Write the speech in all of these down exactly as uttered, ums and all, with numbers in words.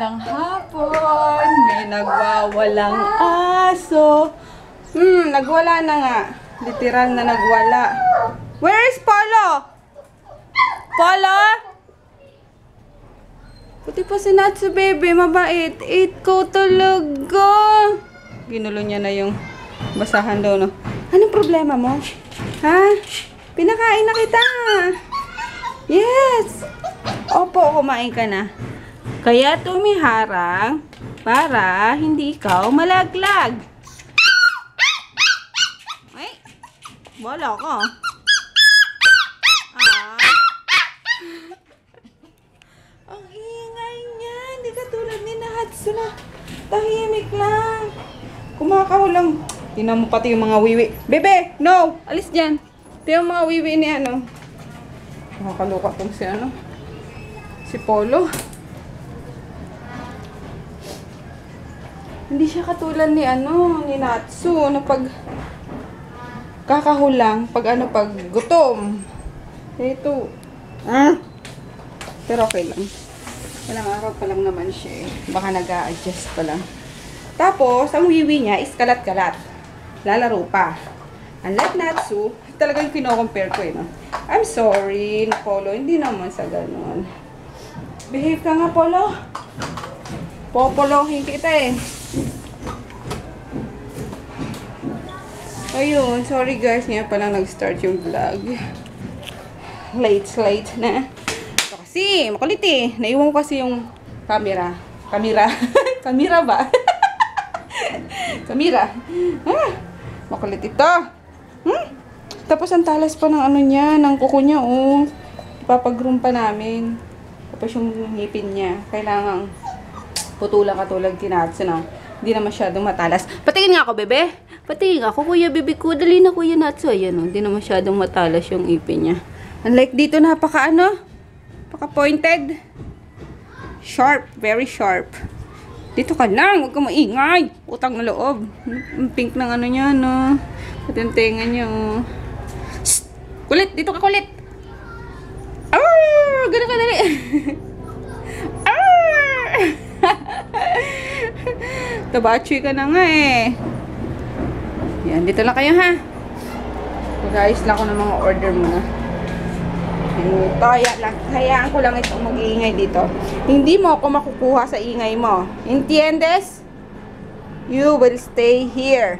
Magandang hapon. May nagwawalang aso. Hmm, nagwala na nga. Literal na nagwala. Where is Polo? Polo? Puti pa si Natsu, baby. Mabait. Eat ko talaga. Ginulo niya na yung basahan daw, no? Anong problema mo? Ha? Pinakain na kita. Yes. Opo, kumain ka na. Kaya tumiharang para hindi ikaw malaglag. Ay, wala ka. Ah. Ang hingay niya. Hindi ka tulad ni Natsu na tahimik lang. Kumakahulang. Tingnan mo pati yung mga wiwi. Bebe, no! Alis dyan. Ito yung mga wiwi ni ano. Nakakaluka tong si ano. Si Polo. Hindi siya katulad ni ano, ni Natsu, na pag kakahulang, pag ano, pag gutom. Ito. Ah. Pero okay lang. Walang araw pa lang naman siya eh. Baka nag-a-adjust pa lang. Tapos, ang wiwi niya is kalat-kalat. Lalaro pa. Unlike Natsu, talagang kino-compare ko eh, no? I'm sorry, Polo. Hindi naman sa ganun. Behave ka nga, Polo. Popolohin kita eh. Ayun, sorry guys. Ngayon pa lang nag-start yung vlog. Late, late na. Ito kasi, makulit eh. Naiwan ko kasi yung camera. Camera. Camera ba? Camera. Ah, makulit ito. Hmm? Tapos ang talas pa ng ano niya, ng kuko niya, oh. Ipapag-groom pa namin. Tapos yung ngipin niya, kailangan putulang katulad kinatsa na. Hindi na masyadong matalas. Patingin nga ako, bebe. Patingin nga ako, kuya, bebe ko. Dali na, kuya Natsu. Ayan, oh. Hindi na masyadong matalas yung ipin niya. Unlike dito, napaka ano, napaka-pointed. Sharp, very sharp. Dito ka lang, huwag ka maingay. Utang na loob. Ang pink ng ano niya, no. At yung tenga niya, oh. Shh! Kulit! Dito ka kulit! Arrrr! Gano'n ka dali! Arrrr! Tabachoy ka na nga eh. Yan, dito lang kayo ha. Mag-ayos lang ako ng mga order muna. Kaya lang, hayaan ko lang itong mag-iingay dito. Hindi mo ako makukuha sa ingay mo. Entiendes? You will stay here.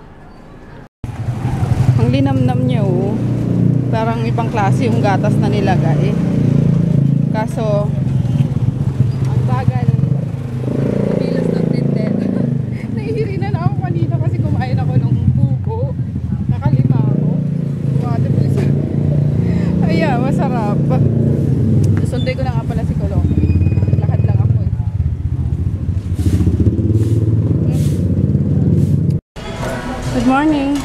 Ang linamnam niya, oh. Parang ibang klase yung gatas na nilagay. Kaso, ang bagal. Nabilas ng tinted. Nahihirinan ako kanina kasi kumain ako ng buko. Nakalima ako. Ay, masarap. Sunday ko na nga pala si Kulong. Lakad lang ako eh. Good morning.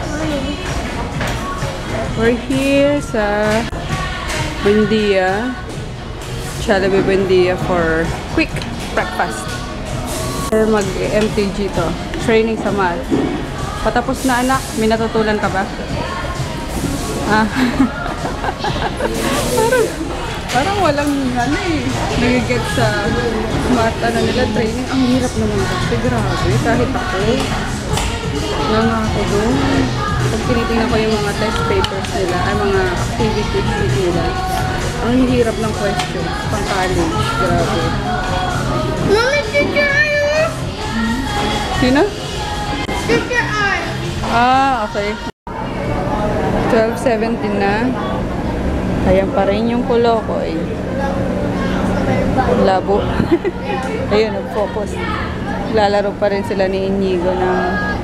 We're here sa Buendia, Jollibee Buendia for quick breakfast. Mag-M T G to. Training sa math. Patapos na anak, may natutulan ka ba? Ah. parang, parang walang ano eh. Nagigit sa math ano nila training. Ang hirap naman kasi. Grabe. Kahit ako. Nga ako doon. Pag tinitingnan ko yung mga test papers nila, ay mga activities nila, ang hirap ng question, pang college, grabe. Mama, teacher Aya! Sino? Teacher Aya! Ah, okay. twelve seventeen na. Ayan pa rin yung kulo ko eh. Labo. Ayun, nag-focus. Lalaro pa rin sila ni Inigo ng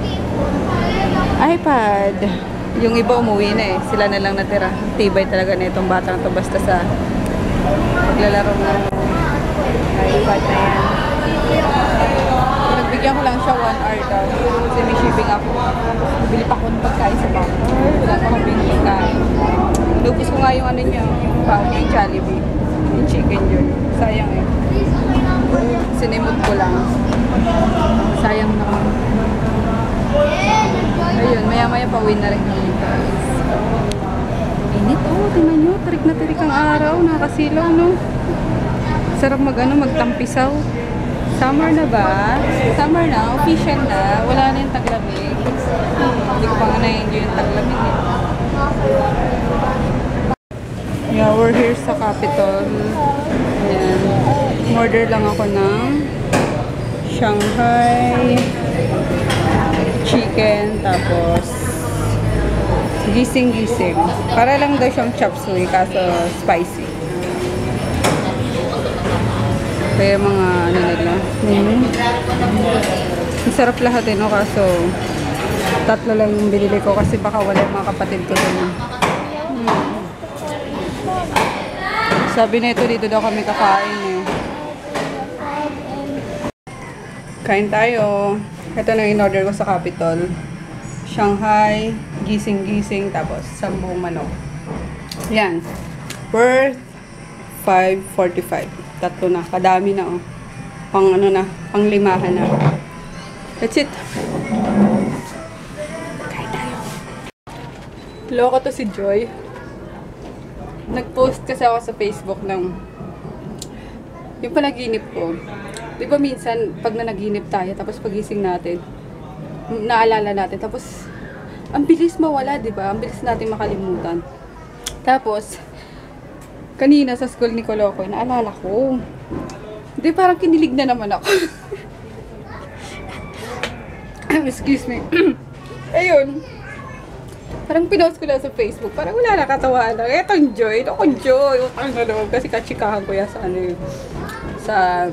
iPad. Yung iba umuwi na eh. Sila na lang natira. Tibay talaga na itong batang to basta sa paglalaro ng iPad na yan. Nagbigyan ko lang siya one hour daw. Kasi may shipping ako. Bili pa ko ng pagkain sa bako. Wala pa mabing pagkain. Lubos ko nga yung ano niya. Yung pound yung Jollibee. Yung chicken yun. Sayang eh. Sinimot ko lang. Sayang naman. Ayun, maya-maya pa-win na rin yung guys. Init, oh, tingnan nyo. Tarik na tarik ang araw. Nakasilaw, no? Sarap mag, ano, magtampisaw. Summer na ba? Summer na, official na. Wala na yung taglamig. Hindi ko pa nga na-enjoy yung taglamig eh. Yeah, we're here sa Capitol. Ayan. Order lang ako ng Shanghai chicken, tapos gising-gising. Para lang daw siyang chop suey, kaso spicy. Kaya mga ano nila. Mm. Ang sarap lahat eh, no? Kaso tatlo lang yung binili ko kasi baka wala yung mga kapatid ko dun. Hmm. Sabi na ito, dito daw kami kakain eh. Kain tayo. Ito na in order ko sa Capitol. Shanghai, gising-gising, tapos sambong manok. Yan. Worth five forty-five. Tatlo na. Kadami na oh. Pang ano na, pang limahan na. That's it. Kain tayo. Loko to si Joy. Nag-post kasi ako sa Facebook ng yung panaginip ko. Di ba minsan, pag nanaginip tayo, tapos pagising natin, naalala natin, tapos ang bilis mawala, di ba? Ang bilis natin makalimutan. Tapos, kanina sa school ni Kolokoy, naalala ko. Di, parang kinilig na naman ako. Excuse me. Ayun. Parang pinost ko lang sa Facebook. Parang wala nakatawaan lang. Etong Joy. Ito kong Joy. Utang na loob. Kasi katsikahan ko yan sa ano yun. Sa...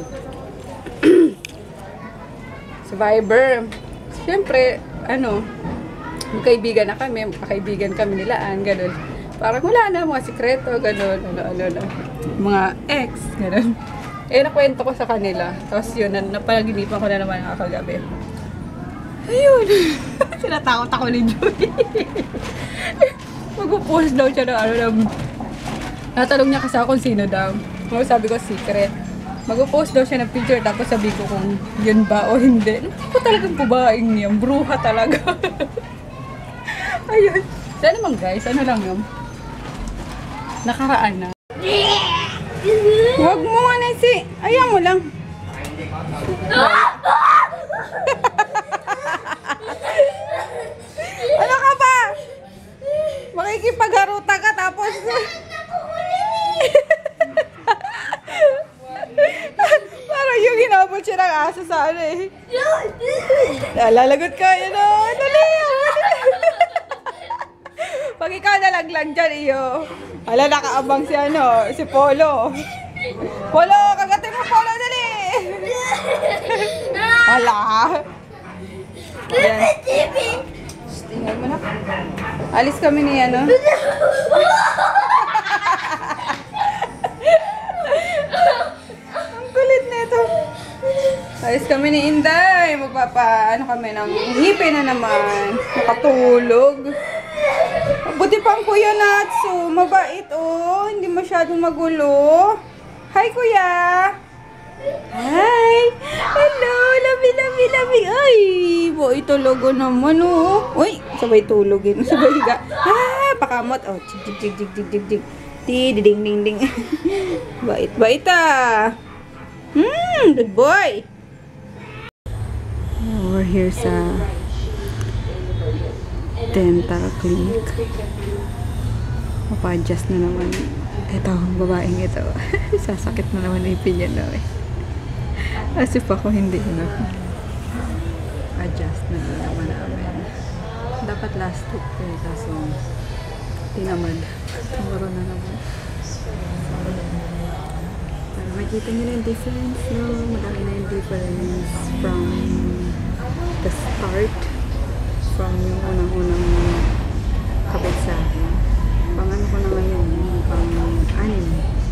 sa Viber. Siyempre, ano, magkaibigan na kami. Magkakaibigan kami nilaan. Ganun. Parang wala na. Mga sikreto. Ganun. Ano, ano, ano. Mga ex. Ganun. Eh, nakwento ko sa kanila. Tapos yun, napaginipan ko na naman nga kagabi. Ayun. Sinatakot ako ni Joy. Mag-post daw siya ng ano na... Natanong niya kasi ako kung sino daw. Sabi ko, secret. Mag-post daw siya ng picture, tapos sabi ko kung yun ba o hindi. Hindi ko talagang babaeng niya. Bruha talaga. Ayun. Sana naman guys, ano lang yun? Nakaraan na. Huwag mo nga si... Ayaw mo lang. Ano ka ba? Makikipagharuta ka tapos... Parang yung hinabot siya ng aso sa ano eh. Lalagot ka, yun o. Dali! Pag ikaw nalaglag dyan, iyo. Ala, nakaabang si ano, si Polo. Polo, kagatin mo Polo, dali! Ala! Ayan. Tingnan mo na. Alis kami ni ano. Ang kulit nito. Alis kami ni Inday. Magpapa, ano kami ng ngipin na naman. Nakatulog. Buti pang Kuya Natsu. Mabait oh. Hindi masyadong magulo. Hi Kuya. Hi! Hello! Labi, labi, labi! Ay! Boy, tulogo naman, oh! Uy! Sabay tulogin. Sabay higa. Ah! Pakamot. Oh, jig, jig, jig, jig, jig, jig, jig. Ti, ding, ding, ding. Bait, bait, ah! Hmm! Good boy! We're here sa dental clinic. Mapa-adjust na naman. Ito, babaeng ito. Sasakit na naman ipin yan, no? Asip ako hindi na adjust na naman namin. Dapat last week eh, kaso tinamad. Tumuro na naman. Para makita nyo na yung difference, no? Malaki na yung difference from the start, from yung unang-unang kapit sa akin. Pang ano ko na ngayon, pang anim.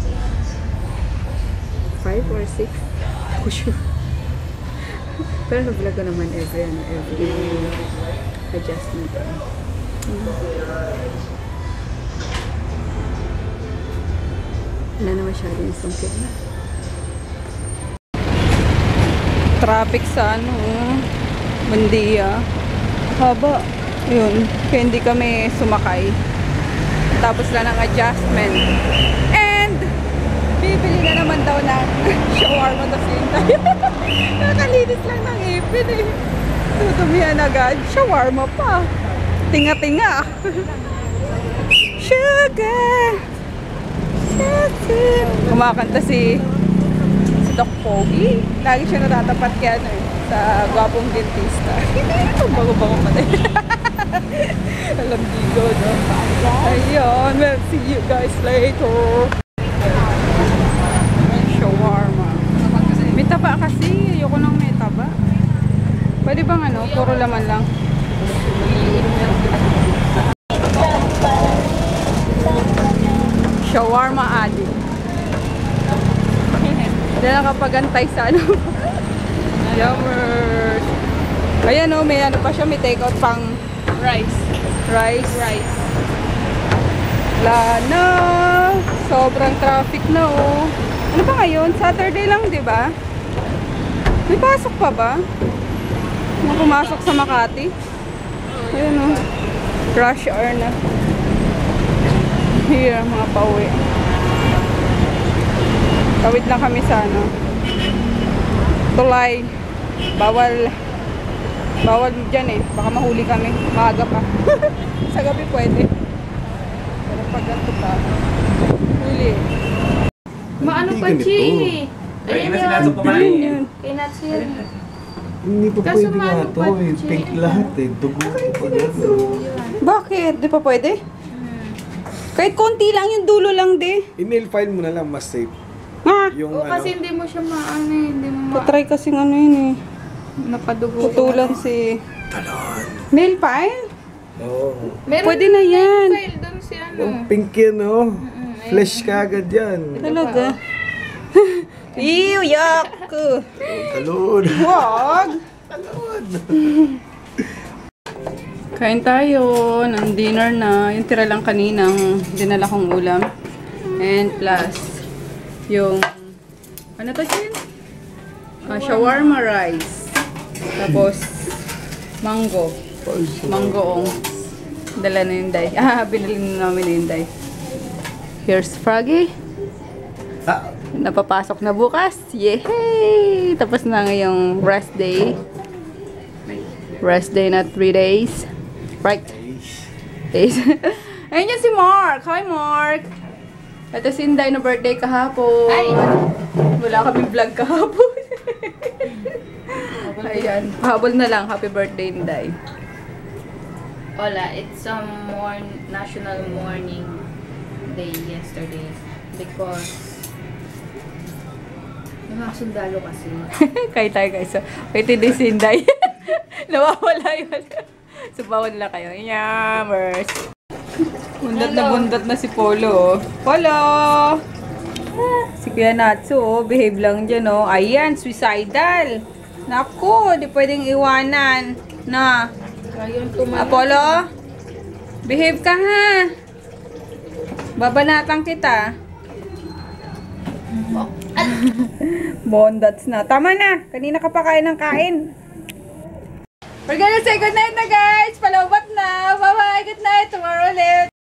Five or six? Ako sure. Pero nag-vlog ko naman every, ano, every adjustment. Hmm. Wala na masyado yung sungkit na. Traffic sa ano, Bandia. Haba. Yun. Kaya hindi kami sumakay. Tapos lang ang adjustment. And Bibili na naman daw ng shawarma to Sinday. Nakakalinis lang ng ipin eh. Tutumihan agad. Shawarma pa. Tinga-tinga. Sugar. Sugar. Kumakanta si si Doc Pogi. Lagi siya natatapat kaya ano eh, sa gwapong dentista. Ang bago-bago pa din. Alam digo, no? Ayun. We'll see you guys later. Shawarma. May taba kasi. Ayoko nang may taba. Pwede bang ano? Puro laman lang. Shawarma addict. Hindi nakapagantay sa ano. Yummers. Ayan o, may ano pa siya. May take-out pang Rice. rice. Rice. Wala na. Sobrang traffic na oh. Ano ba ngayon? Saturday lang, di ba? May pasok pa ba? Ano pumasok sa Makati? Ayun oh. Rush hour na. Here, mga pauwi. Tawid lang kami sa ano. Tulay. Bawal. Bawal dyan eh. Baka mahuli kami. Maaga pa. Sa gabi pwede. Pero pag ganito pa, huli. Maano pa, Hindi Chi? ganito. Ayan Ayun na yun. sinasok pa pala Ayun eh. yun. Kay Nats yun. Hindi pa Kaso pwede nga maano to pa, eh. Chi? Pink lahat eh. Dugo ko pa gano'n. Bakit? Di pa pwede? Hmm. Kahit konti lang, yung dulo lang di. I-nail file mo na lang, mas safe. Ha? Yung O ano, kasi hindi mo siya maano eh. Hindi mo ma... Patry kasing ano yun eh. Napadugo. Putulan si... talon. Nail file? Oo. Meron Pwede na yan. file doon si ano. Yung pink yan oh. Flesh ka agad yan. Talaga. Ew, yuck! Talon. Wag! Kain tayo ng dinner na. Yung tira lang kaninang dinala kong ulam. And plus, yung, ano to siya? Ah, shawarma rice. Tapos, mango. Mangoong. Dala na yung day. Ah, binili na namin yung day. Here's Froggy. Ah, Napapasok na bukas. Yay! Tapos na ngayong rest day. Rest day na three days. Right. Days. Ayun yan si Mark. Hi, Mark. Ito si Inday na birthday kahapon. Ay! Wala kami vlog kahapon. Ayan. Habol na lang. Happy birthday, Inday. Wala, it's a morn national morning day yesterday because yung mga sundalo kasi. Kaya tayo guys. Wait, hindi si Inday. Nawawala yun. Subawan lang kayo. Yammers. Bundat na bundat na si Polo. Polo! Si Kuya Natsu, oh. Behave lang dyan, oh. Ayan, suicidal. Naku, di pwedeng iwanan. Na. Ayun, tumayo. Apollo, behave ka ha. Babanatan kita. Bondats na. Tama na. Kanina ka pa kain ng kain. We're gonna say good night na guys. Palawbat na. Bye bye. Good night. Tomorrow ulit.